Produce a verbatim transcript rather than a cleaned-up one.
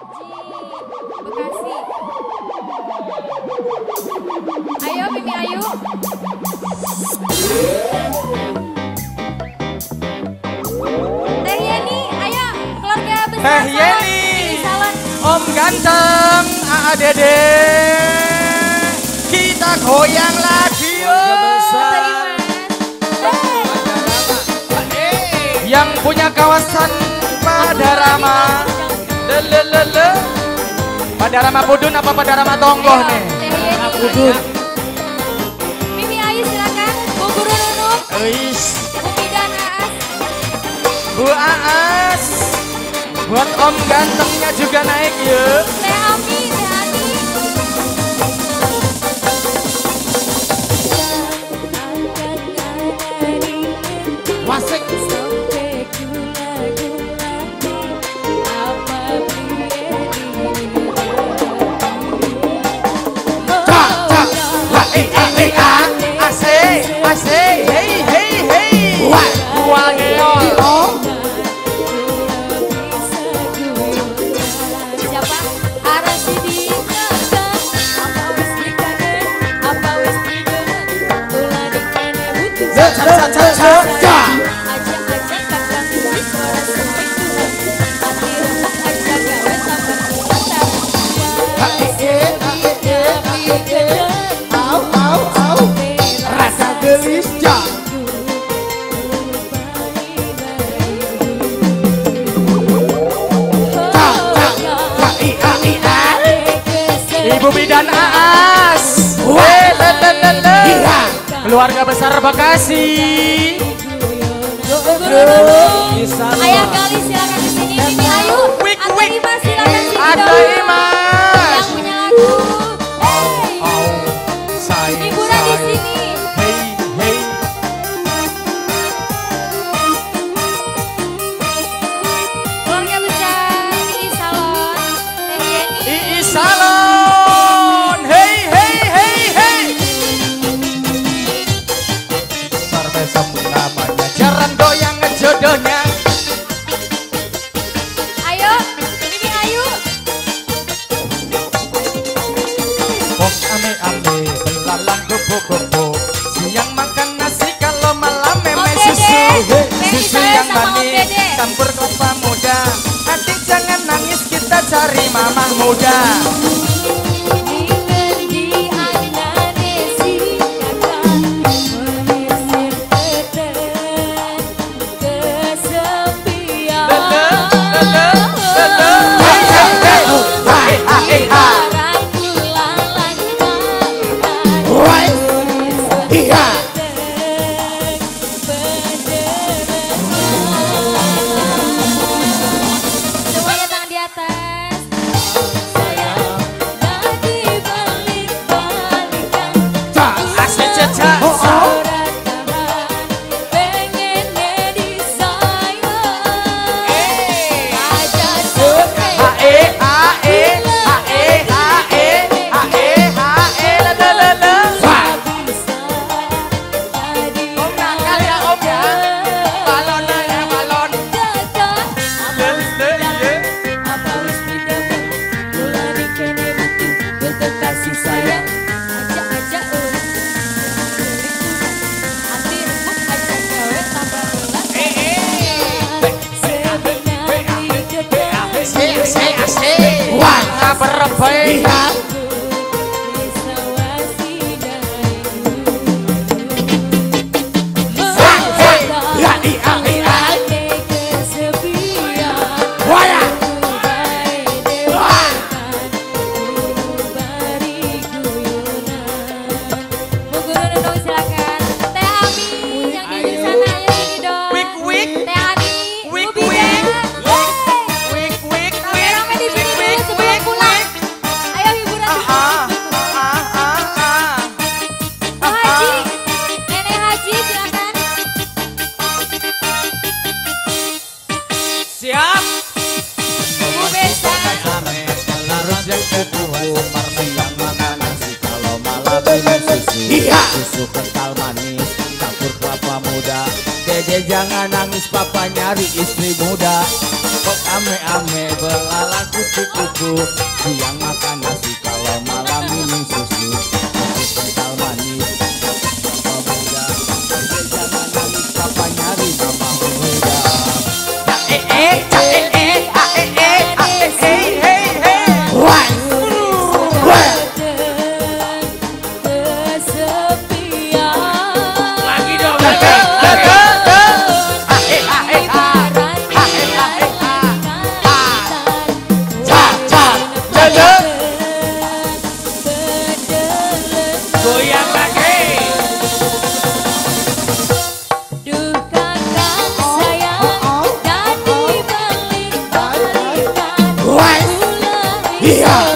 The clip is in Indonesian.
Bekasi. Ayo Mimi Ayu. Teh Yeni, ayo keluarga besar. Teh Yeni. Om ganteng, A A Dede. Kita goyang lagi. Yang punya kawasan Padarama. Lelelele. Padarama Budun apa Padarama Tonggoh nih? Budun. Mimi Ayu silakan. Bu Guru Nunung. Eis. Bu Bidan Aas. Bu Aas. Buat Om gantengnya juga naik yuk. Teh Ami, Teh Ani. Wasik. Asik, hey hey hey. Wah, wah geol. Siapa? Arasidi. Apa wis dikaden? Apa wis didengen? Ulah dikene butuh. Sa sa sa sa sa. Aja-aja kakak wis suara semai Tuhan. Hati remuk aja gawe sampai mata. Au au au. Rasa gelis ja. Ibu Bidan Aas. Keluarga besar Bekasi. Ayah Gali silakan di sini. Mimi Ayu. Ata Ima silakan sini Ata dong. Ima. Yang punya lagu. Hey. Hiburan di sini. Hey hey. Keluarga besar Ii Salon. Teh Yeni. Ii Salon. Hey hey hey hey. Sampai sabun namanya. Jaran goyang jodohnya. Ayo, Mimi Ayu. Pok ame ame belalang gopo-gopo. Siang makan nasi kalau malam meme Om susu. Dede. Susu Mary yang sama Om manis Dede. campur kelapa muda. Adik jangan nangis kita cari mama muda. Semuanya tangan di atas. Asli cecak. Kasih sayang aja-aja urus hati remuk aja gawe tambah ulang Wah, berbaik. Siap. Bu Besa. Larut yang kedua seperti yang makan nasi kalau malam minum susu. Iya. Susu kental manis campur kelapa muda. Dede jangan nangis papa nyari istri muda. Kok ame-ame belalang kupu-kupu, siang makan nasi kalau malam minum susu. Susu kental manis, mama muda, jangan nangis papa nyari mama muda. Eh eh eh eh ah eh eh ah eh hey hey hey. Wah. Lagi dong. Goyang lagi. Duh kakak sayang, jadi balik-balikan. Mulai Iya.